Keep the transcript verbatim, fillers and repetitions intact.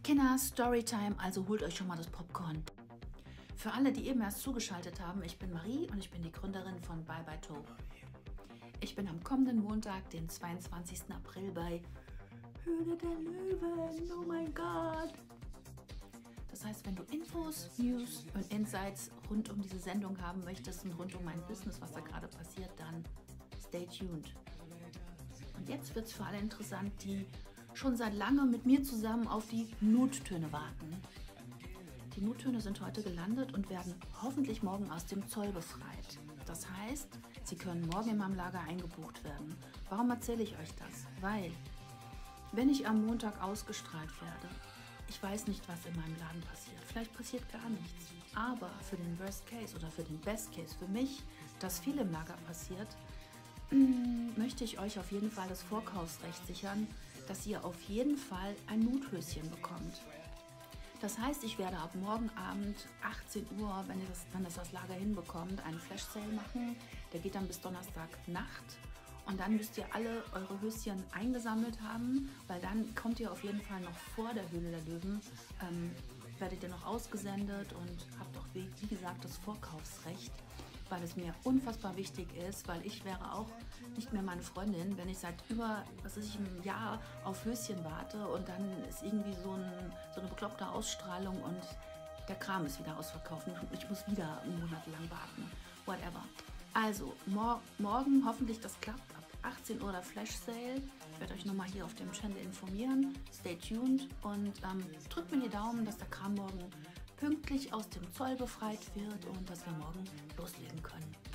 Kinder, Storytime, also holt euch schon mal das Popcorn. Für alle, die eben erst zugeschaltet haben, ich bin Marie und ich bin die Gründerin von Bye Bye Toe. Ich bin am kommenden Montag, den zweiundzwanzigsten April bei Höhle der Löwen, oh mein Gott. Das heißt, wenn du Infos, News und Insights rund um diese Sendung haben möchtest und rund um mein Business, was da gerade passiert, dann stay tuned. Und jetzt wird es für alle interessant, die schon seit langem mit mir zusammen auf die Nuttöne warten. Die Nuttöne sind heute gelandet und werden hoffentlich morgen aus dem Zoll befreit. Das heißt, sie können morgen in meinem Lager eingebucht werden. Warum erzähle ich euch das? Weil, wenn ich am Montag ausgestrahlt werde, ich weiß nicht, was in meinem Laden passiert. Vielleicht passiert gar nichts. Aber für den Worst Case oder für den Best Case, für mich, dass viel im Lager passiert, möchte ich euch auf jeden Fall das Vorkaufsrecht sichern, dass ihr auf jeden Fall ein Nuthöschen bekommt. Das heißt, ich werde ab morgen Abend achtzehn Uhr, wenn ihr das, wenn das, das Lager hinbekommt, einen Flash Sale machen. Der geht dann bis Donnerstag Nacht. Und dann müsst ihr alle eure Höschen eingesammelt haben, weil dann kommt ihr auf jeden Fall noch vor der Höhle der Löwen, ähm, werdet ihr noch ausgesendet und habt auch, wie, wie gesagt, das Vorkaufsrecht, weil es mir unfassbar wichtig ist, weil ich wäre auch nicht mehr meine Freundin, wenn ich seit über, was weiß ich, einem Jahr auf Höschen warte und dann ist irgendwie so, ein, so eine bekloppte Ausstrahlung und der Kram ist wieder ausverkauft und ich muss wieder einen Monat lang warten, whatever. Also, mor morgen hoffentlich das klappt, ab achtzehn Uhr der Flash Sale. Ich werde euch nochmal hier auf dem Channel informieren. Stay tuned und ähm, drückt mir die Daumen, dass der Kram morgen pünktlich aus dem Zoll befreit wird und dass wir morgen loslegen können.